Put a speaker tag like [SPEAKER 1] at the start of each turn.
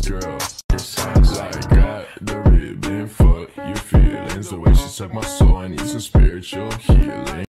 [SPEAKER 1] girl. It sounds like got the ribbon, fuck your feelings. The way she took my soul, I need some spiritual healing.